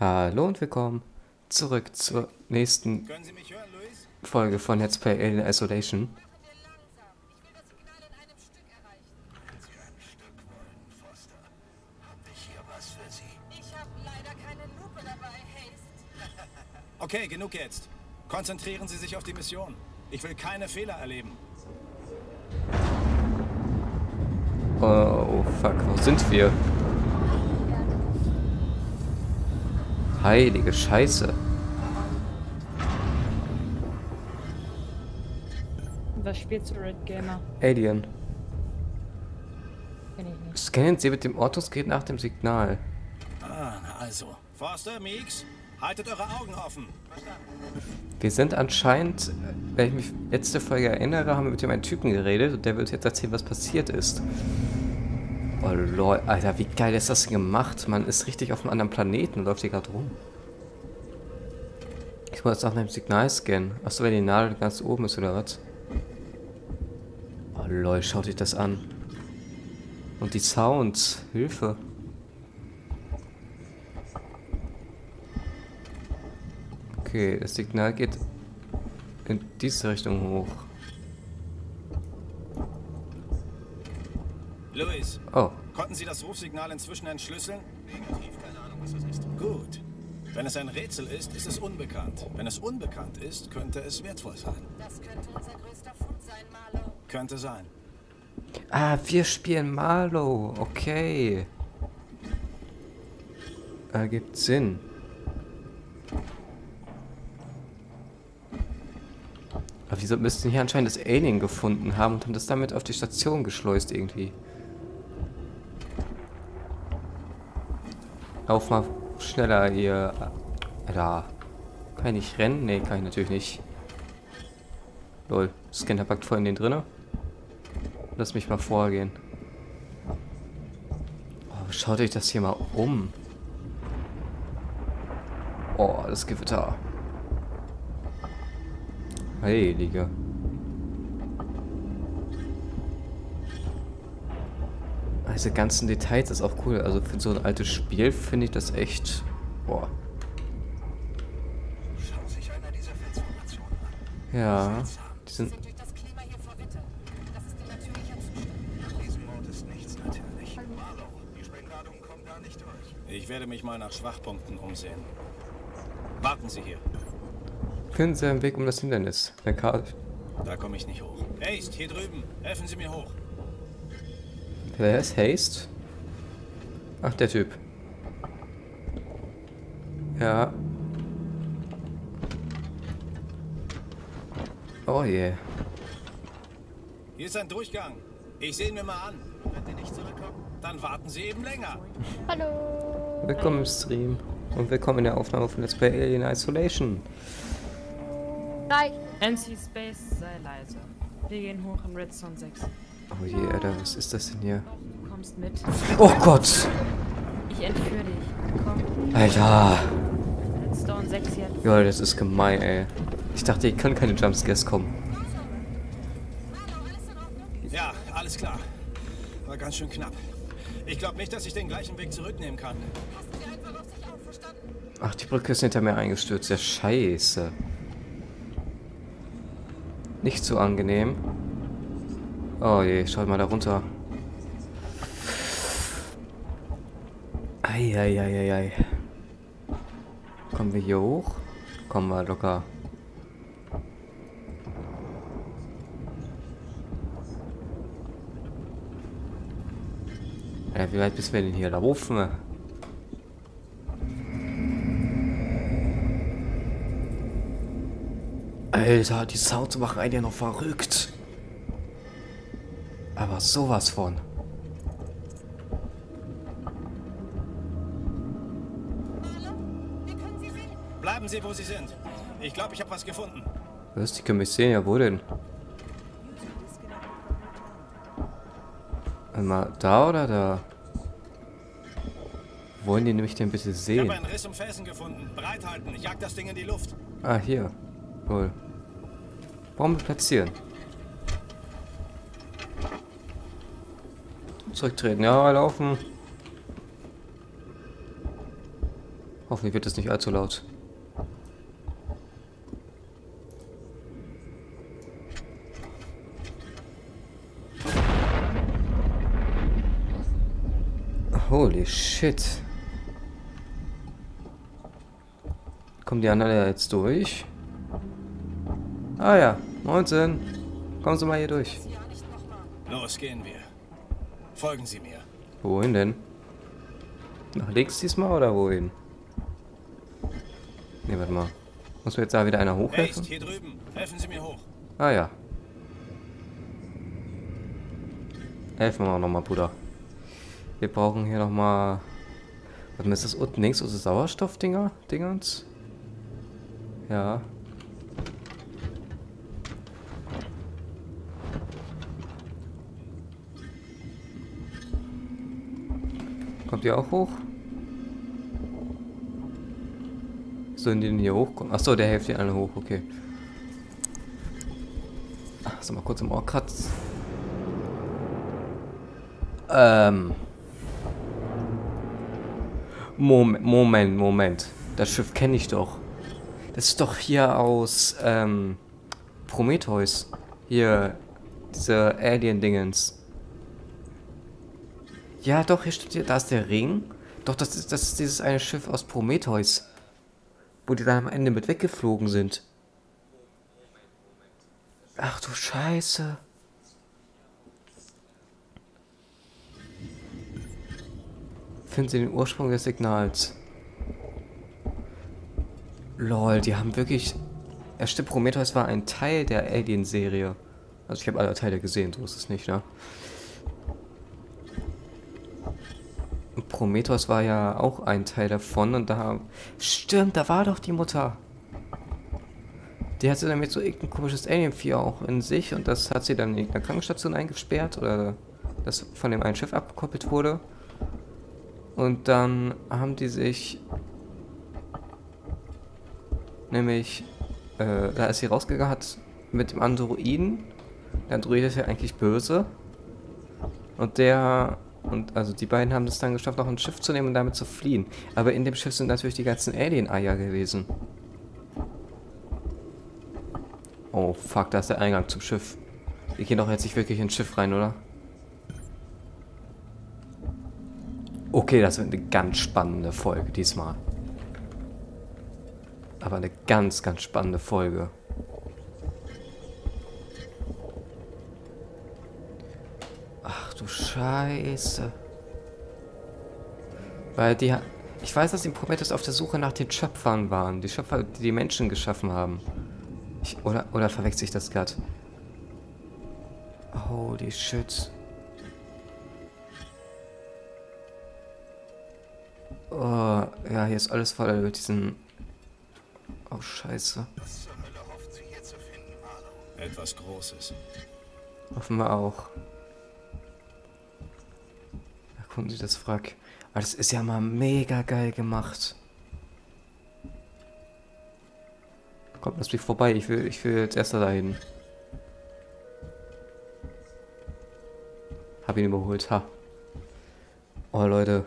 Hallo und willkommen zurück zur nächsten Können Sie mich hören, Luis? Folge von Let's Play Alien Isolation. Machen wir langsam. Ich will das Signal in einem Stück erreichen. Wenn Sie ein Stück wollen, Foster, habe ich hier was für Sie. Ich habe leider keine Lupe dabei, Haste. Okay, genug jetzt. Konzentrieren Sie sich auf die Mission. Ich will keine Fehler erleben. Oh fuck, wo sind wir? Heilige Scheiße. Was spielst du, Red Gamer? Alien. Kenn ich nicht. Scannen Sie mit dem Orthoscope nach dem Signal. Ah, na also. Foster, Meeks, haltet eure Augen offen. Wir sind anscheinend, wenn ich mich letzte Folge erinnere, haben wir mit dem einen Typen geredet und der wird jetzt erzählen, was passiert ist. Oh lol, Alter, wie geil ist das denn gemacht? Man ist richtig auf einem anderen Planeten und läuft hier gerade rum. Ich muss jetzt nach einem Signal scannen. Achso, wenn die Nadel ganz oben ist oder was? Oh lol, schaut euch das an. Und die Sounds, Hilfe. Okay, das Signal geht in diese Richtung hoch. Luis, Oh, konnten Sie das Rufsignal inzwischen entschlüsseln? Negativ, keine Ahnung, was das ist. Gut. Wenn es ein Rätsel ist, ist es unbekannt. Wenn es unbekannt ist, könnte es wertvoll sein. Das könnte unser größter Fund sein, Marlow. Könnte sein. ah, wir spielen Marlow. Okay. Ergibt Sinn. Aber wieso müssten hier anscheinend das Alien gefunden haben und haben das damit auf die Station geschleust irgendwie? Lauf mal schneller hier. Da. Kann ich nicht rennen? Nee, kann ich natürlich nicht. Lol. Scanner packt voll in den drinne. Lass mich mal vorgehen. Oh, schaut euch das hier mal um. Oh, das Gewitter. Heilige. Diese ganzen Details ist auch cool. Also für so ein altes Spiel finde ich das echt... Boah. Schaut sich einer dieser Felsformationen an. Ja. Die sind... Sind durch das Klima hier verwittert. Das ist ein natürlicher Zustand. An diesem Ort ist nichts natürlich. Marlow, die Sprengladungen kommen da nicht durch. Ich werde mich mal nach Schwachpunkten umsehen. Warten Sie hier. Finden Sie einen Weg um das Hindernis. Der Karl... Da komme ich nicht hoch. Haste, hier drüben. Helfen Sie mir hoch. Wer ist Haste? Ach, der Typ. Ja. Oh je. Hier ist ein Durchgang. Ich sehe ihn mir mal an. Wenn die nicht zurückkommen, dann warten Sie eben länger. Hallo! Willkommen im Stream. Und willkommen in der Aufnahme von Let's Play Alien Isolation. Reicht! NC Space, sei leise. Wir gehen hoch in Redstone 6. Oh je, Alter, was ist das denn hier? Du kommst mit. Oh Gott! Ich entführe dich. Komm. Alter! Redstone 6 jetzt. Ja, das ist gemein, ey. Ich dachte, hier können keine Jumpscares kommen. Ja, alles klar. War ganz schön knapp. Ich glaube nicht, dass ich den gleichen Weg zurücknehmen kann. Passen Sie einfach auf sich auf, verstanden? Ach, die Brücke ist hinter mir eingestürzt. Ja, scheiße. Nicht so angenehm. Oh je, schaut mal da runter. Eieieiei. Kommen wir hier hoch? Kommen wir locker. Ja, wie weit bis wir denn hier laufen? Alter, die Sounds machen einen ja noch verrückt. Aber sowas von. Marlow, wir können Sie sehen. Bleiben Sie, wo Sie sind. Ich glaube, ich habe was gefunden. Was? Die können mich sehen? Ja, wo denn? Einmal da oder da? Wo wollen die nämlich denn bitte Ich sehen? habe einen Riss im Felsen gefunden. Bereithalten. Ich jag das Ding in die Luft. Ah, hier. Cool. Bombe platzieren. Zurücktreten. Ja, laufen. Hoffentlich wird es nicht allzu laut. Holy shit. Kommen die anderen ja jetzt durch? Ah ja, 19. Kommen Sie mal hier durch. Los, gehen wir. Folgen Sie mir. Wohin denn? Nach links diesmal oder wohin? Ne, warte mal. Muss mir jetzt da wieder einer hochhelfen? Haste, hier drüben. Helfen Sie mir hoch. Ah ja. Helfen wir auch nochmal, Bruder. Wir brauchen hier nochmal... Was ist das unten links? Unsere Sauerstoffdinger? Dingens? Ja. Kommt ihr auch hoch? Sollen die denn hier hochkommen? Achso, der hilft die alle hoch, okay. Ach, so mal kurz im Ohr kratzen. Moment. Das Schiff kenne ich doch. Das ist doch hier aus, Prometheus. Hier, diese Alien-Dingens. Ja, doch, hier steht, da ist der Ring. Doch, das ist dieses eine Schiff aus Prometheus. Wo die dann am Ende mit weggeflogen sind. Ach du Scheiße. Finden Sie den Ursprung des Signals. Lol, die haben wirklich... Ja, stimmt, Prometheus war ein Teil der Alien-Serie. Also ich habe alle Teile gesehen, so ist es nicht, ne? Und Prometheus war ja auch ein Teil davon und da... Stimmt, da war doch die Mutter. Die hatte damit so irgendein komisches Alien-Vieh auch in sich und das hat sie dann in irgendeiner Krankenstation eingesperrt oder das von dem einen Schiff abgekoppelt wurde. Und dann haben die sich... Nämlich, da ist sie rausgegangen, hat mit dem Androiden... Der Android ist ja eigentlich böse. Und also die beiden haben es dann geschafft, noch ein Schiff zu nehmen und damit zu fliehen. Aber in dem Schiff sind natürlich die ganzen Alien-Eier gewesen. Oh fuck, da ist der Eingang zum Schiff. Wir gehen doch jetzt nicht wirklich ins Schiff rein, oder? Okay, das wird eine ganz spannende Folge diesmal. Aber eine ganz, ganz spannende Folge. Ach du Scheiße. Weil die... Ich weiß, dass die Prometheus auf der Suche nach den Schöpfern waren. Die Schöpfer, die die Menschen geschaffen haben. Oder verwechsel ich das gerade? Holy shit. Oh, ja, hier ist alles voll mit diesen... Oh, scheiße. Was zur Hölle hofft sie hier zu finden, Marlow? Etwas Großes. Hoffen wir auch. Erkunden Sie das Wrack. Aber das ist ja mal mega geil gemacht. Kommt, lass mich vorbei. Ich will jetzt erst dahin. Hab ihn überholt, ha. Oh, Leute.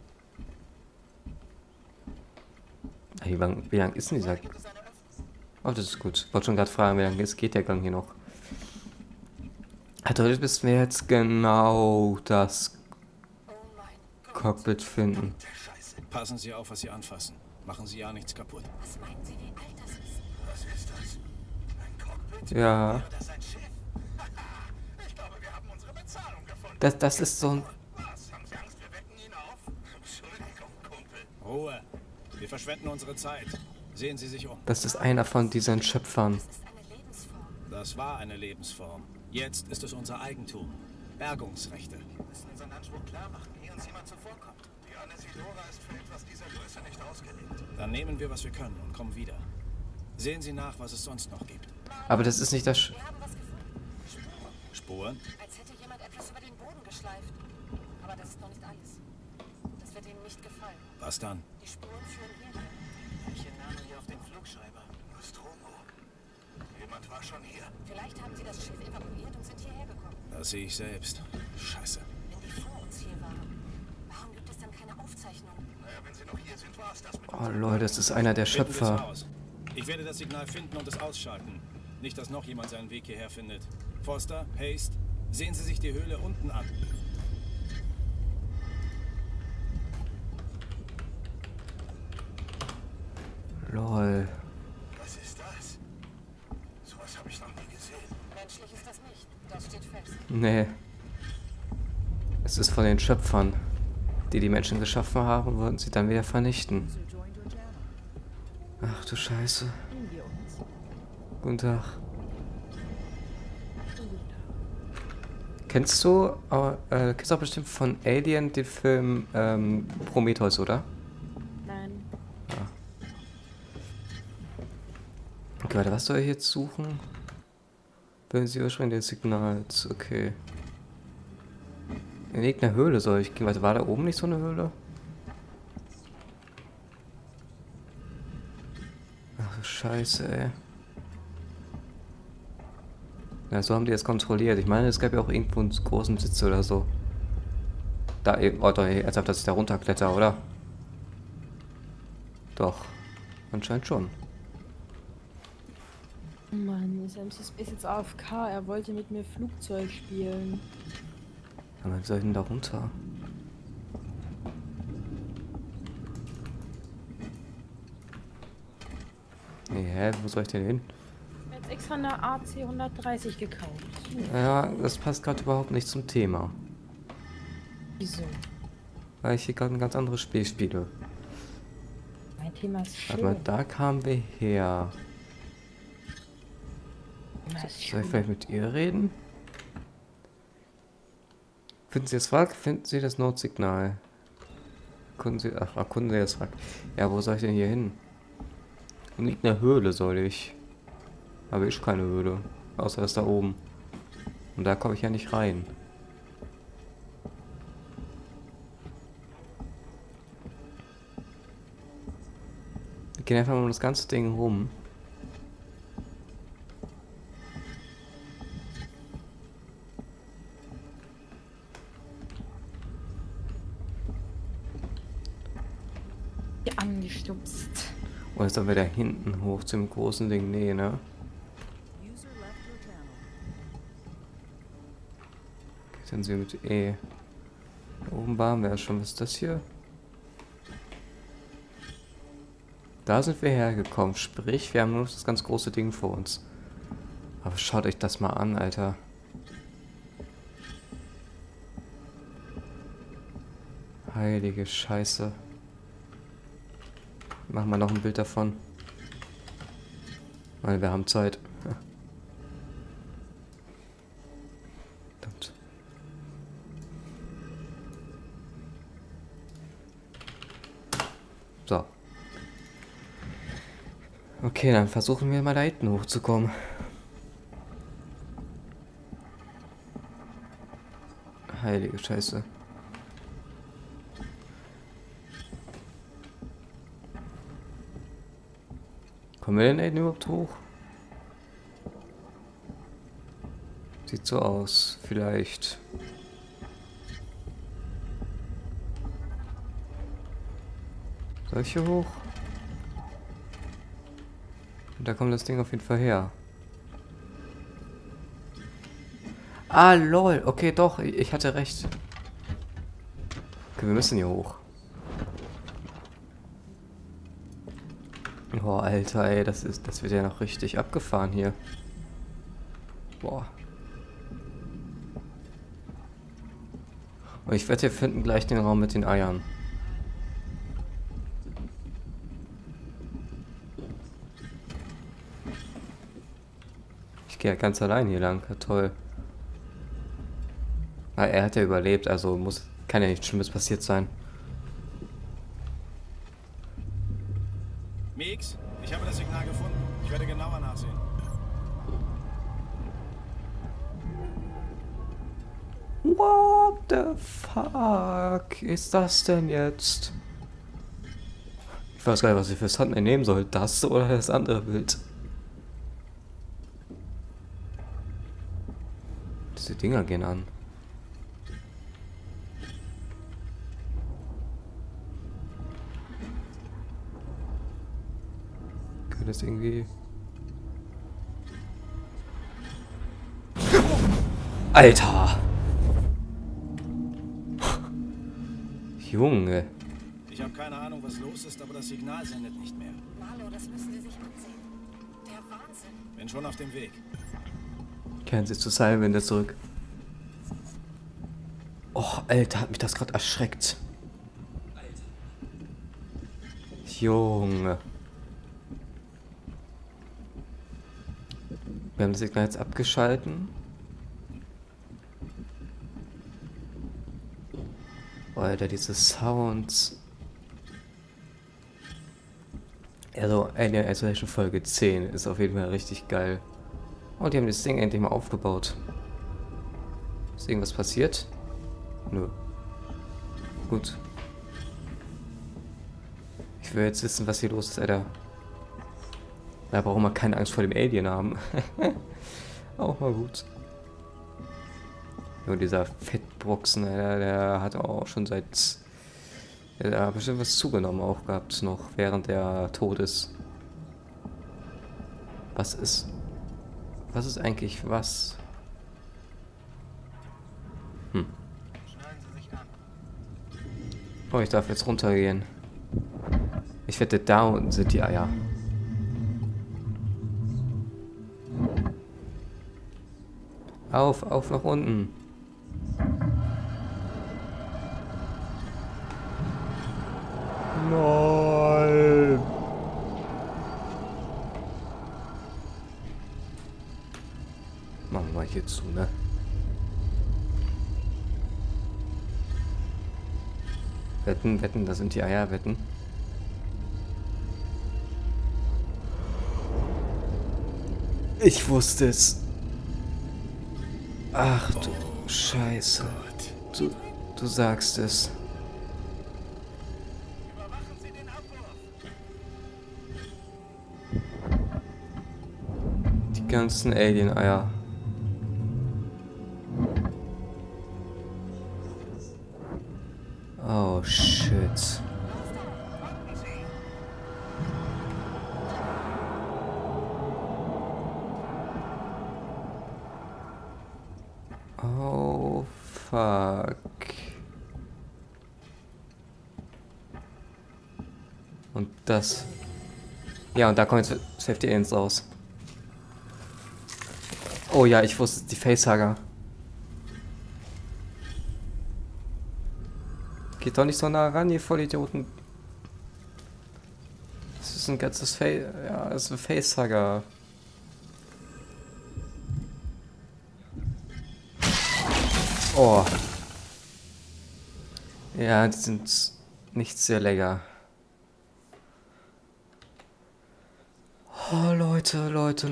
Wie lang ist denn dieser... Oh, das ist gut. Ich wollte schon gerade fragen, wie lange geht der Gang hier noch. Also, bis wir jetzt genau das Cockpit finden. Passen Sie auf, was Sie anfassen. Machen Sie ja nichts kaputt. Was meinen Sie, wie alt das ist? Was ist das? Ein Cockpit? Ja. Das ist ein Schiff. Ich glaube, wir haben unsere Bezahlung gefunden. Das ist so ein... Was? Haben Sie Angst, wir wecken ihn auf? Entschuldigung, Kumpel. Ruhe. Wir verschwenden unsere Zeit. Sehen Sie sich um. Das ist einer von diesen Schöpfern. Das ist eine Lebensform. Das war eine Lebensform. Jetzt ist es unser Eigentum. Bergungsrechte. Wir müssen unseren Anspruch klar machen, ehe uns jemand zuvorkommt. Die Anesidora ist für etwas dieser Größe nicht ausgelegt. Dann nehmen wir, was wir können und kommen wieder. Sehen Sie nach, was es sonst noch gibt. Aber das ist nicht das... Wir haben was gefunden. Spuren? Als hätte jemand etwas über den Boden geschleift. Aber das ist noch nicht alles. Das wird Ihnen nicht gefallen. Was dann? Die Spuren führen hierher. Welche Name hier auf dem Flugschreiber? Nostromo. Jemand war schon hier. Vielleicht haben Sie das Schiff evakuiert und sind hierher gekommen. Das sehe ich selbst. Scheiße. Wenn die vor uns hier waren, warum gibt es dann keine Aufzeichnung? Oh Leute, das ist einer der Schöpfer. Ich werde das Signal finden und es ausschalten. Nicht, dass noch jemand seinen Weg hierher findet. Foster, Haste, sehen Sie sich die Höhle unten an. Lol. Was ist das? Sowas habe ich noch nie gesehen. Menschlich ist das nicht. Das steht fest. Nee. Es ist von den Schöpfern, die die Menschen geschaffen haben, wollten sie dann wieder vernichten. Ach du Scheiße. Guten Tag. Kennst du auch bestimmt von Alien den Film Prometheus, oder? Nein. Okay, warte, was soll ich jetzt suchen? Wenn Sie überspringen des Signals, okay. In irgendeiner Höhle soll ich gehen. Warte, war da oben nicht so eine Höhle? Ach du Scheiße, ey. Ja, so haben die das kontrolliert. Ich meine, es gab ja auch irgendwo einen großen Sitz oder so. Da eben, oh doch, als ob das ich da runterkletter, oder? Doch. Anscheinend schon. Mann, ist MC Space jetzt AFK? Er wollte mit mir Flugzeug spielen. Aber wie soll ich denn da runter? Nee, hä? Wo soll ich denn hin? Ich habe jetzt extra eine AC 130 gekauft. Ja, das passt gerade überhaupt nicht zum Thema. Wieso? Weil ich hier gerade ein ganz anderes Spiel spiele. Mein Thema ist schön. Aber da kamen wir her. Na, ist Soll ich schön. vielleicht mit ihr reden? Finden Sie das Wrack? Finden Sie das Notsignal? Erkunden Sie das Wrack. Ja, wo soll ich denn hier hin? In irgendeiner Höhle soll ich. Aber ist keine Höhle. Außer das da oben. Und da komme ich ja nicht rein. Wir gehen einfach mal um das ganze Ding rum. Angestupst. Und jetzt sollen wir da hinten hoch zum großen Ding. Nee, ne? Okay, sind sie mit E. Da oben waren wir ja schon. Was ist das hier? Da sind wir hergekommen. Sprich, wir haben nur noch das ganz große Ding vor uns. Aber schaut euch das mal an, Alter. Heilige Scheiße. Machen wir noch ein Bild davon. Weil wir haben Zeit. Verdammt. So. Okay, dann versuchen wir mal da hinten hochzukommen. Heilige Scheiße. Kommen wir denn überhaupt hoch? Sieht so aus, vielleicht. Soll ich hier hoch? Und da kommt das Ding auf jeden Fall her. Ah, lol. Okay, doch. Ich hatte recht. Okay, wir müssen hier hoch. Oh, Alter, ey. Das wird ja noch richtig abgefahren hier. Boah. Und ich wette, wir finden gleich den Raum mit den Eiern. Ich gehe ja ganz allein hier lang. Ja, toll. Ah, er hat ja überlebt, also kann ja nichts Schlimmes passiert sein. Meeks, ich habe das Signal gefunden. Ich werde genauer nachsehen. What the fuck ist das denn jetzt? Ich weiß gar nicht, was ich für Thumbnail nehmen soll. Das oder das andere Bild? Diese Dinger gehen an. alles irgendwie... Alter! Junge. Ich habe keine Ahnung, was los ist, aber das Signal sendet nicht mehr. Marlo, das müssen Sie sich ansehen. Der Wahnsinn. Bin schon auf dem Weg. Kehren Sie zu Salvende zurück. Och, Alter, hat mich das gerade erschreckt. Junge. Wir haben das Signal jetzt abgeschalten. Alter, diese Sounds. Also, Alien Isolation Folge 10 ist auf jeden Fall richtig geil. Und die haben das Ding endlich mal aufgebaut. Ist irgendwas passiert? Nö. Gut. Ich will jetzt wissen, was hier los ist, Alter. Da brauchen wir keine Angst vor dem Alien haben. Auch mal gut. Nur dieser Fettbroxen, der hat auch schon seit... Der hat bestimmt was zugenommen auch gehabt noch, während er tot ist. Was ist eigentlich was? Oh, ich darf jetzt runtergehen. Ich wette, da unten sind die Eier. Auf nach unten. Nein. Machen wir mal hier zu, ne? Wetten, da sind die Eier, wetten. Ich wusste es. Ach du Scheiße. Du sagst es. Die ganzen Alien-Eier. Oh shit. Oh fuck. Und das. Ja, und da kommt jetzt Safety Aliens raus. Oh ja, ich wusste, die Facehugger. Geht doch nicht so nah ran, ihr Vollidioten. Das ist ein ganzes Ja, das ist ein Facehugger. Oh. Ja, die sind nicht sehr lecker. Oh, Leute.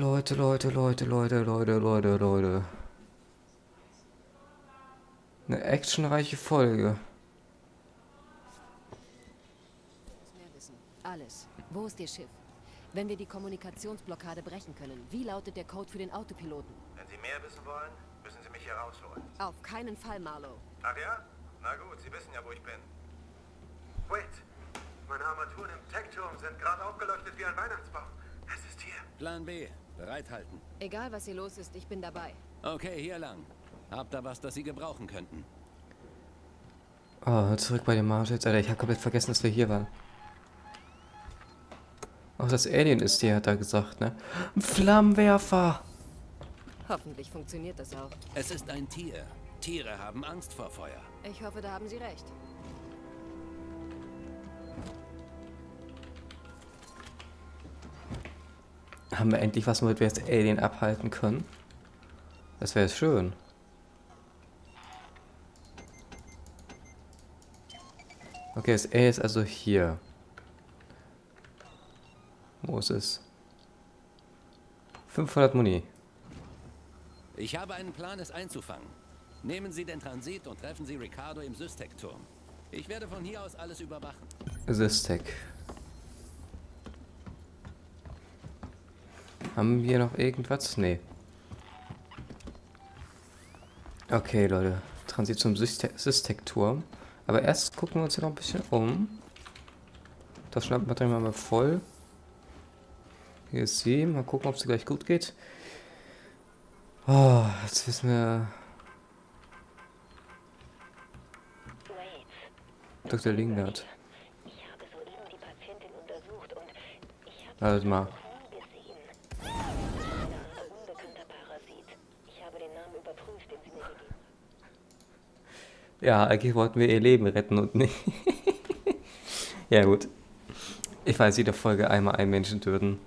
Eine actionreiche Folge. Mehr wissen. Alles. Wo ist Ihr Schiff? Wenn wir die Kommunikationsblockade brechen können, wie lautet der Code für den Autopiloten? Wenn Sie mehr wissen wollen, müssen Sie mich hier rausholen. Auf keinen Fall, Marlo. Ach ja? Na gut, Sie wissen ja, wo ich bin. Wait, meine Armaturen im Tech-Turm sind gerade aufgeleuchtet wie ein Weihnachtsbaum. Es ist hier. Plan B. Bereithalten. Egal, was hier los ist, ich bin dabei. Okay, hier lang. Habt ihr was, das Sie gebrauchen könnten? Oh, zurück bei dem Mars jetzt, Alter. Ich habe komplett vergessen, dass wir hier waren. Auch das Alien ist hier, hat er gesagt, ne? Ein Flammenwerfer! Hoffentlich funktioniert das auch. Es ist ein Tier. Tiere haben Angst vor Feuer. Ich hoffe, da haben Sie recht. Haben wir endlich was, womit wir jetzt Alien abhalten können? Das wäre schön. Okay, das A ist also hier. Wo ist es? 500 Muni. Ich habe einen Plan, es einzufangen. Nehmen Sie den Transit und treffen Sie Ricardo im Systec-Turm. Ich werde von hier aus alles überwachen. Systec. Haben wir noch irgendwas? Nee. Okay, Leute. Transit zum Systec-Turm. Aber erst gucken wir uns hier noch ein bisschen um. Das Schnappmaterial mal voll. Hier ist sie. Mal gucken, ob es gleich gut geht. Oh, jetzt wissen wir... Dr. Lingard. Ich habe soeben die Patientin untersucht und ich habe Warte mal. gesehen. Ein unbekannter Parasit. Ich habe den Namen überprüft, den sie mir gegeben haben. Ja, eigentlich wollten wir ihr Leben retten und nicht... Ja gut. Ich weiß, jede Folge einmal einen Menschen töten.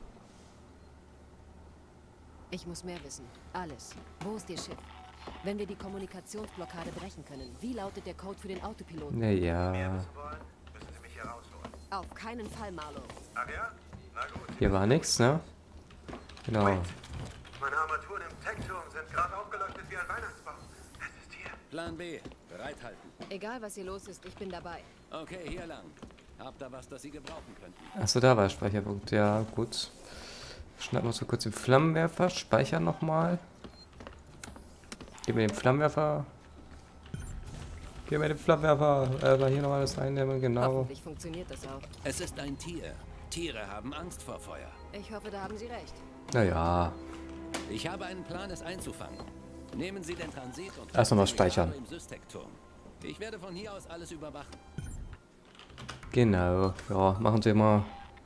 Ich muss mehr wissen. Alles. Wo ist Ihr Schiff? Wenn wir die Kommunikationsblockade brechen können, wie lautet der Code für den Autopiloten? Naja. Wollen, müssen Sie mich hier rausholen. Auf keinen Fall, Marlow. Ach ja? Na gut. Hier war nichts, ne? Genau. Meine Armaturen im Tech-Turm sind gerade aufgeleuchtet wie ein Weihnachtsbaum. Es ist hier. Plan B. Bereithalten. Egal, was hier los ist, ich bin dabei. Okay, hier lang. Habt ihr was, das Sie gebrauchen könnten? Achso, da war der Speicherpunkt. Ja, gut. Schneiden wir uns so kurz den Flammenwerfer. Speichern nochmal. Gib mir den Flammenwerfer. Gib mir den Flammenwerfer. Hier noch alles eindämmen, genau. Hoffentlich funktioniert das auch. Es ist ein Tier. Tiere haben Angst vor Feuer. Ich hoffe, da haben Sie recht. Naja. Ich habe einen Plan, es einzufangen. Nehmen Sie den Transit und Erst noch mal treffen Sie speichern. Ricardo im Systekturm. Ich werde von hier aus alles überwachen. Genau. Ja, machen Sie mal.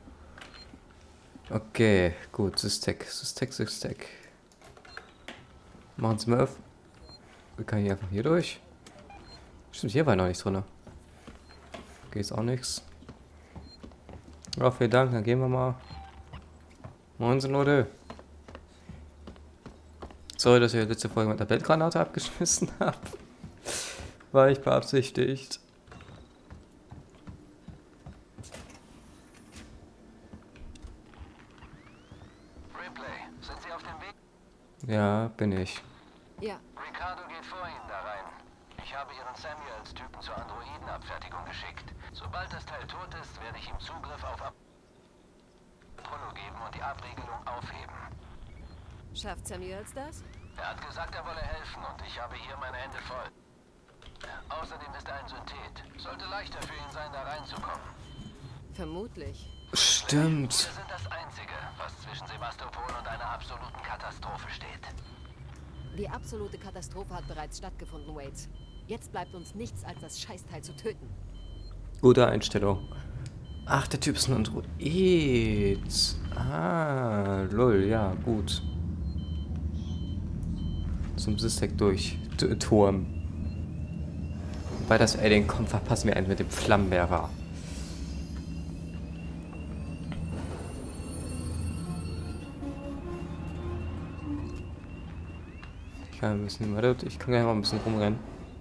Okay, gut. Systek. Machen Sie mal auf. Wir können hier einfach hier durch. Stimmt, hier war noch nichts drin. Okay, ist auch nichts. Ja, vielen Dank, dann gehen wir mal. Moin, Leute. Sorry, dass ich die letzte Folge mit der Bildgranate abgeschmissen habe. War ich beabsichtigt. Ripley, sind Sie auf dem Weg? Ja, bin ich. Ja, Ricardo geht vor Ihnen da rein. Ich habe Ihren Samuels-Typen zur Androidenabfertigung geschickt. Sobald das Teil tot ist, werde ich ihm Zugriff auf Apollo geben und die Abriegelung aufheben. schafft Samuels das? Er hat gesagt, er wolle helfen und ich habe hier meine Hände voll. Außerdem ist er ein Synthet. Sollte leichter für ihn sein, da reinzukommen. Vermutlich. Stimmt. Wir sind das Einzige, was zwischen Sebastopol und einer absoluten Katastrophe steht. Die absolute Katastrophe hat bereits stattgefunden, Waits. Jetzt bleibt uns nichts, als das Scheißteil zu töten. Gute Einstellung. Ach, der Typ ist ein Android. Lol, ja, gut. Zum Systek durch. Turm. Wobei das Alien kommt, verpassen wir einen mit dem Flammenwerfer. Ich kann ein bisschen, warte, ich kann gleich mal ein bisschen rumrennen.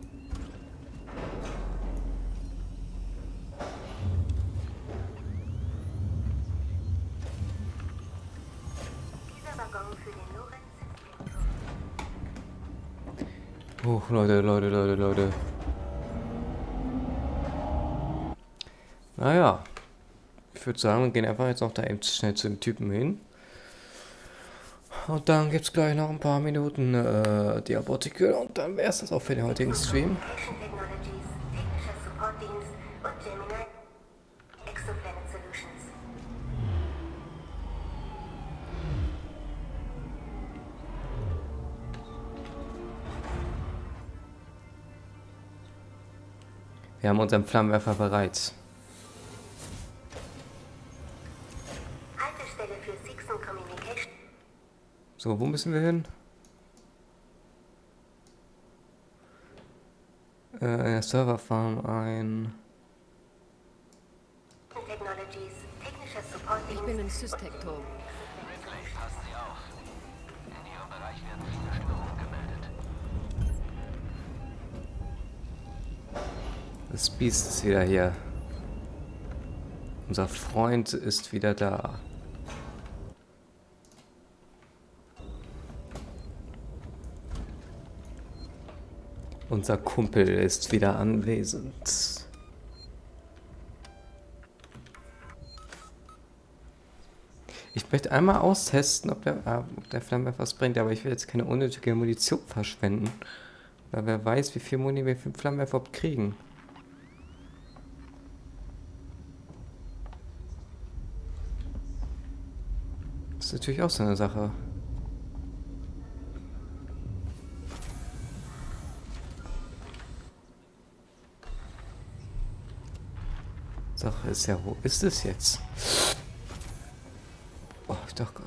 Leute. Naja. Ich würde sagen, wir gehen einfach jetzt noch da eben schnell zu dem Typen hin. Und dann gibt es gleich noch ein paar Minuten die Apotheke und dann wäre es das auch für den heutigen Stream. Wir haben unseren Flammenwerfer bereit. Haltestelle für Sixon Communication. So, wo müssen wir hin? In der Serverfarm ein... Technologies, technischer Support. Ich bin im Systekturm. Ripley, passen Sie auf. In Ihrem Bereich werden viele Störungen gemeldet. Das Biest ist wieder hier. Unser Freund ist wieder da. Unser Kumpel ist wieder anwesend. Ich möchte einmal austesten, ob der Flammenwerfer was bringt, aber ich will jetzt keine unnötige Munition verschwenden. Weil wer weiß, wie viel Muni wir für den Flammenwerfer überhaupt kriegen. natürlich auch so eine Sache. Sache ist ja, wo ist es jetzt? Oh, ich dachte.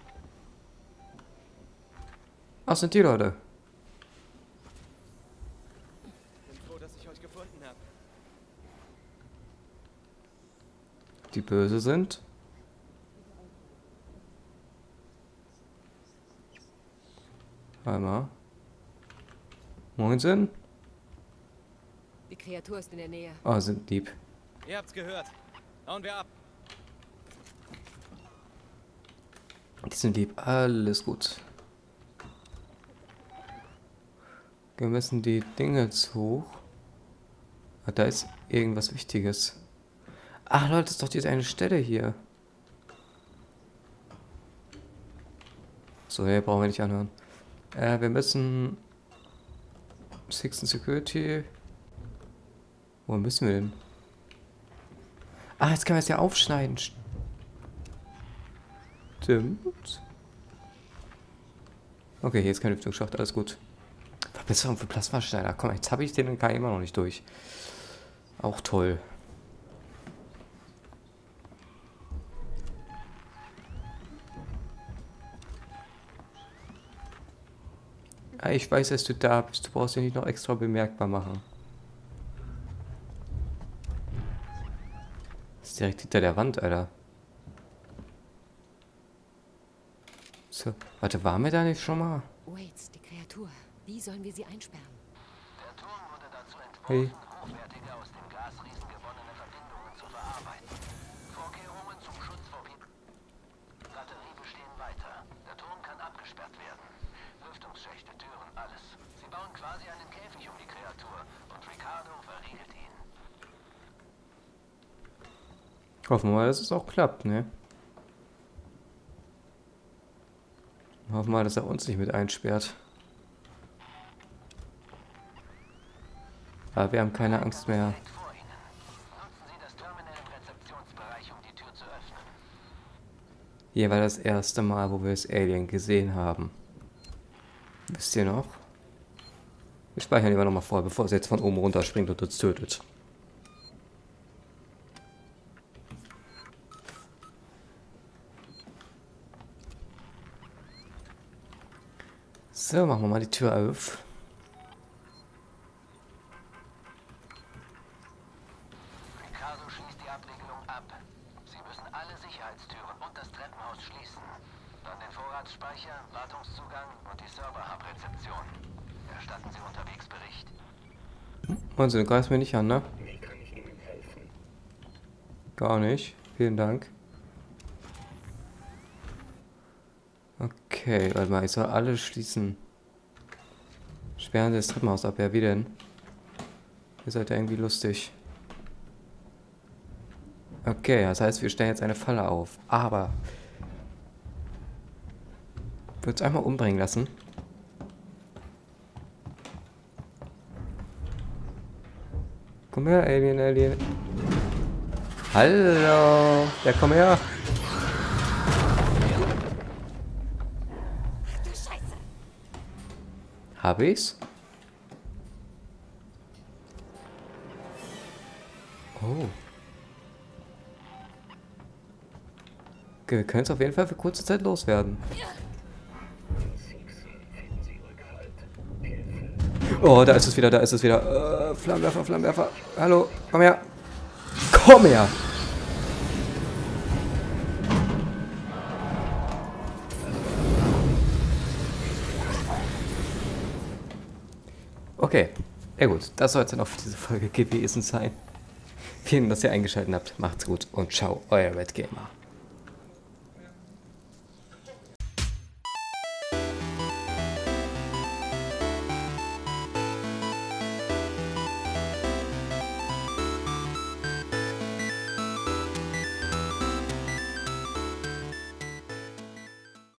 Ach, sind die Leute. Ich bin froh, dass ich euch gefunden habe. Die böse sind. Einmal. Moinsen. Die Kreatur ist in der Nähe. Oh, sind lieb. Ihr habt's gehört. Hauen wir ab. Die sind lieb. Alles gut. Wir müssen die Dinge jetzt hoch. Ah, da ist irgendwas Wichtiges. Ach Leute, das ist doch diese eine Stelle hier. So, hier brauchen wir nicht anhören. Wir müssen... Sixten Security... Wo müssen wir denn? Ah, jetzt können wir es ja aufschneiden. Stimmt. Okay, hier ist keine Lüftungsschacht, alles gut. Verbesserung für Plasmaschneider. Komm, jetzt habe ich den KI immer noch nicht durch. Auch toll. Ah, ich weiß, dass du da bist. Du brauchst dich nicht noch extra bemerkbar machen. Das ist direkt hinter der Wand, Alter. So, warte, waren wir da nicht schon mal? Waits, die Kreatur. Wie sollen wir sie einsperren? Der Turm wurde dazu Hey. entworfen, hochwertige aus dem Glasriesen gewonnene Verbindungen zu verarbeiten. Vorkehrungen zum Schutz vor Piraterie bestehen weiter. Der Turm kann abgesperrt werden. Lüftungsschächte, Türen, alles. Sie bauen quasi einen Käfig um die Kreatur und Ricardo verriegelt ihn. Hoffen wir mal, dass es auch klappt, ne? Hoffen wir mal, dass er uns nicht mit einsperrt. Aber wir haben keine Angst mehr. Vor Ihnen. Nutzen Sie das Terminal im Rezeptionsbereich, um die Tür zu öffnen. Hier war das erste Mal, wo wir das Alien gesehen haben. Wisst ihr noch? Wir speichern lieber nochmal vor, bevor es jetzt von oben runterspringt und uns tötet. So, machen wir mal die Tür auf. Ricardo schließt die Abriegelung ab. Sie müssen alle Sicherheitstüren und das Treppenhaus schließen. Dann den Vorratsspeicher, Wartungszugang und die Server-Hub-Rezeption. Erstatten Sie unterwegs Bericht. Also, du greifst mir nicht an, ne? Gar nicht. Vielen Dank. Okay, warte mal, ich soll alle schließen. Sperren Sie das Treppenhaus ab, ja, wie denn? Ihr seid ja irgendwie lustig. Okay, das heißt, wir stellen jetzt eine Falle auf. Aber... Ich würde es einmal umbringen lassen. Komm her, Alien, Alien. Hallo! Ja, komm her! Hab ich's? Oh. Okay, wir können es auf jeden Fall für kurze Zeit loswerden. Oh, da ist es wieder, da ist es wieder. Flammenwerfer, Flammenwerfer. Hallo, komm her. Komm her! Okay, ja gut, das soll es dann auch für diese Folge gewesen sein. Vielen Dank, dass ihr eingeschaltet habt. Macht's gut und ciao, euer Red Gamer.